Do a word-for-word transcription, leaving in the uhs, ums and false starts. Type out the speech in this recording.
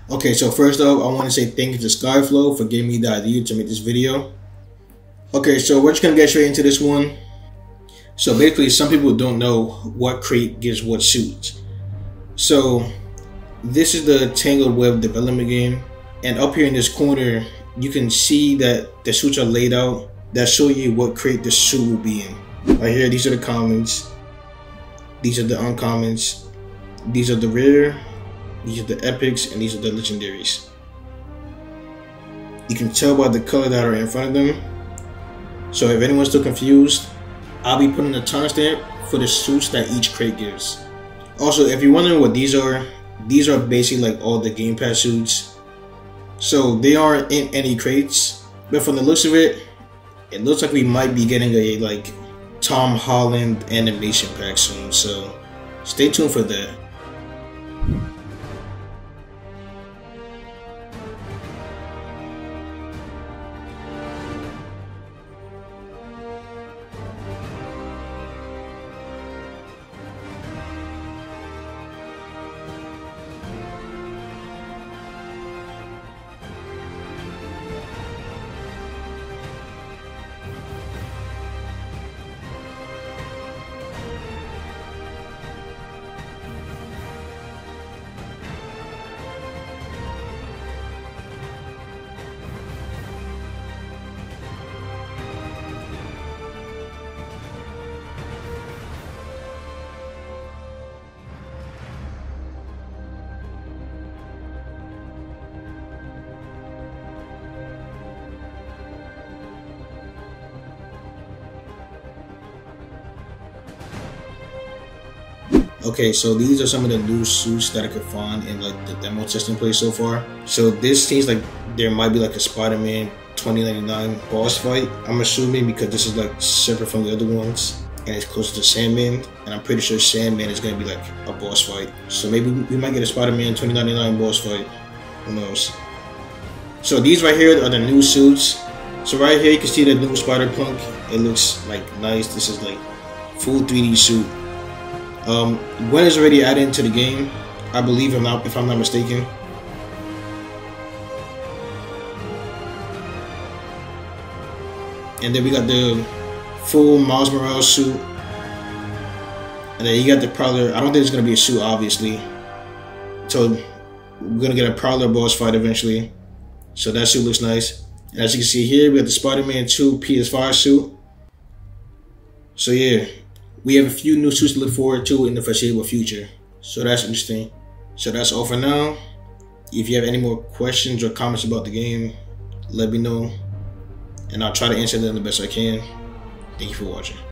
Okay, so first off, I want to say thank you to Skyflow for giving me the idea to make this video. Okay, so we're just gonna get straight into this one. So basically, some people don't know what crate gives what suits. So this is the Tangled Web development game, and up here in this corner, you can see that the suits are laid out that show you what crate the suit will be in. Right here, these are the commons, these are the uncommons, these are the rare, these are the epics, and these are the legendaries. You can tell by the color that are in front of them. So if anyone's still confused, I'll be putting a timestamp for the suits that each crate gives. Also, if you're wondering what these are, these are basically like all the Game Pass suits. So they aren't in any crates, but from the looks of it, it looks like we might be getting a like Tom Holland animation pack soon. So stay tuned for that. Okay, so these are some of the new suits that I could find in like the demo testing place so far. So this seems like there might be like a Spider-Man twenty ninety-nine boss fight. I'm assuming because this is like separate from the other ones and it's closer to Sandman, and I'm pretty sure Sandman is gonna be like a boss fight. So maybe we might get a Spider-Man twenty ninety-nine boss fight. Who knows? So these right here are the new suits. So right here you can see the new Spider-Punk. It looks like nice. This is like full three D suit. Um, Gwen is already added into the game, I believe, if I'm not, if I'm not mistaken. And then we got the full Miles Morales suit, and then you got the Prowler. I don't think it's gonna be a suit, obviously. So we're gonna get a Prowler boss fight eventually. So that suit looks nice. And as you can see here, we got the Spider-Man two P S five suit. So yeah. We have a few new suits to look forward to in the foreseeable future. So that's interesting. So that's all for now. If you have any more questions or comments about the game, let me know. And I'll try to answer them the best I can. Thank you for watching.